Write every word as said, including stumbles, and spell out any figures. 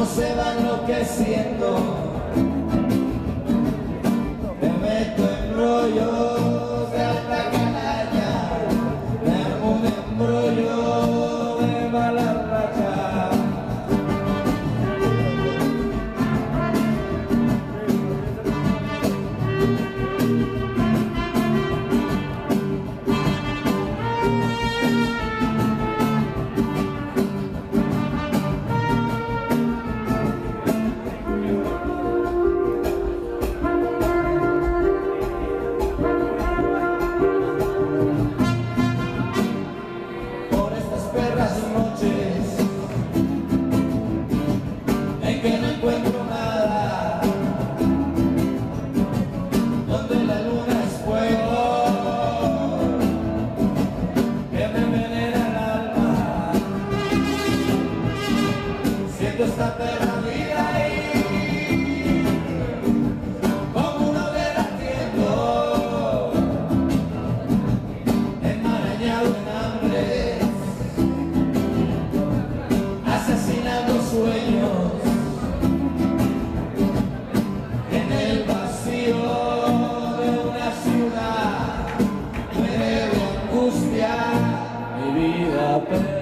se va enloqueciendo, me meto en rollos de alta canalla, me armo un embrollo de mala racha. Noches en que no encuentro nada, donde la luna es fuego que me envenena el alma, siento esta perra vida ahí como una hoguera ardiendo, enmarañado en hambre, asesinando sueños en el vacío de una ciudad, muere de angustia mi vida.